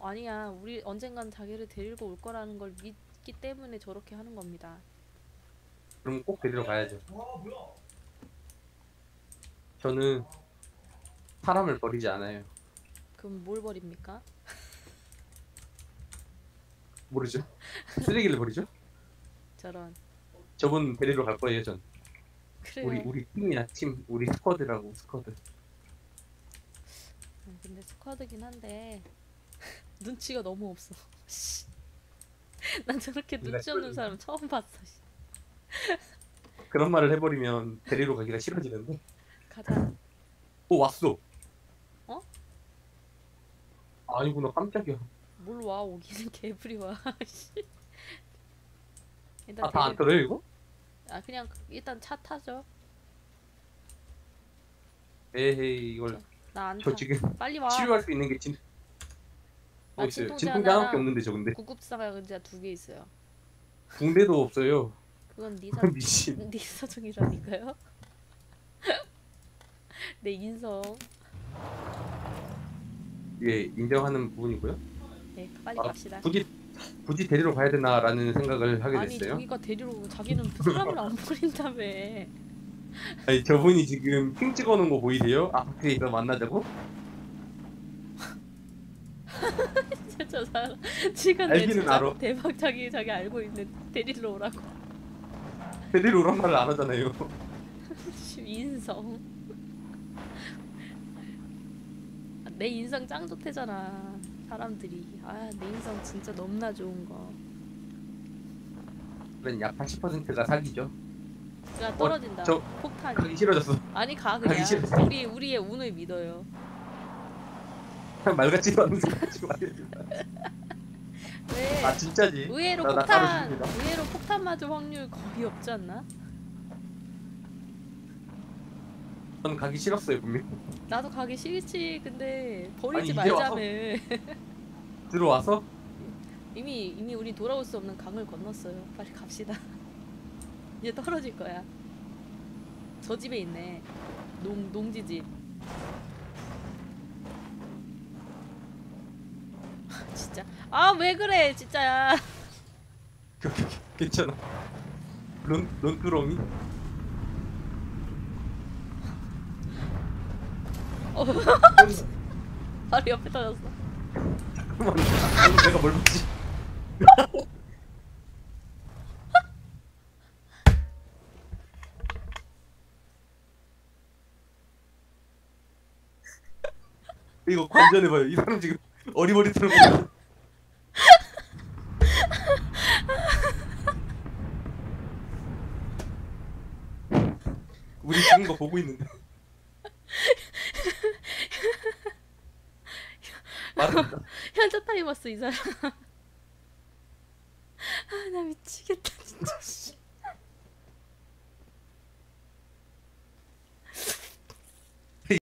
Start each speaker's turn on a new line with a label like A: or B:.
A: 아니야. 우리 언젠간 자기를 데리고 올 거라는 걸 믿기 때문에 저렇게 하는 겁니다.
B: 그럼 꼭 데리러 가야죠. 저는 사람을 버리지 않아요.
A: 그럼 뭘 버립니까?
B: 모르죠? 쓰레기를 버리죠?
A: 저런.
B: 저분 데리러 갈 거예요, 전. 우리
A: 그래요.
B: 우리 팀이야, 팀. 우리 스쿼드라고, 스쿼드.
A: 근데 스쿼드긴 한데 눈치가 너무 없어. 난 저렇게
B: 우리가
A: 눈치 없는 사람 처음 봤어. 씨.
B: 그런 말을 해버리면 데리러 가기가 싫어지는데.
A: 가자.
B: 오, 왔어.
A: 어?
B: 아니구나, 깜짝이야.
A: 뭘 와, 오기는 개구리 와. 씨. 일단
B: 아, 다 안
A: 데리
B: 떨어요, 이거?
A: 그냥 일단 차 타죠.
B: 에헤이, 이걸.
A: 나 안
B: 저
A: 타.
B: 지금
A: 빨리 와.
B: 치료할 수 있는 게
A: 나
B: 뭐 있어요?
A: 진통제
B: 진통제 하나밖에
A: 하나랑
B: 없는데, 저 근데.
A: 구급상자 2개 있어요.
B: 붕대도 없어요.
A: 그건
B: 미친.
A: 네 사정이라니까요. 내 인성.
B: 예, 인정하는 부분이고요.
A: 네, 빨리
B: 아,
A: 갑시다.
B: 굳이 데리러 가야 되나라는 생각을 하게
A: 아니
B: 됐어요.
A: 자기가 데리러 오고 자기는 사람을 안 버린다며.
B: 아니, 저분이 지금 핑 찍어놓은 거 보이세요? 아파트에서 만나자고?
A: 진짜 사람 지금 내
B: 알기는
A: 진짜
B: 알아.
A: 대박 자기 알고 있는 데리러 오라고.
B: 데리러 오란 말을 안 하잖아요.
A: 인성. 내 인성 짱 좋대잖아. 사람들이. 내 인성 진짜 너무나 좋은 거.
B: 그런 약 80%가 사기죠.
A: 그냥 떨어진다.
B: 저
A: 폭탄이.
B: 가기 싫어졌어.
A: 아니 가
B: 가기
A: 그냥.
B: 싫어졌어.
A: 우리의 운을 믿어요.
B: 말 같지도 않은 소리 하지 마요.
A: 왜?
B: 아, 진짜지?
A: 의외로
B: 나
A: 폭탄
B: 따로 줍니다.
A: 의외로 폭탄 맞을 확률 거의 없지 않나?
B: 저는 가기 싫었어요, 분명.
A: 나도 가기 싫지. 근데 버리지
B: 아니, 이제 와서?
A: 말자며.
B: 들어와서?
A: 이미 우리 돌아올 수 없는 강을 건넜어요. 빨리 갑시다. 이제 떨어질 거야. 저 집에 있네. 농지집. 진짜. 왜 그래, 진짜야.
B: 괜찮아. 론뚜렁이?
A: 어, 바로 옆에 터졌어.
B: 잠깐만. 내가 뭘 봤지? 이거 관전해봐요. 이 사람 지금 어리버리처럼 보여. 우리 찍은 거 보고 있는데. 말합니다.
A: 현자 타임었어, 이 사람. 나 미치겠다.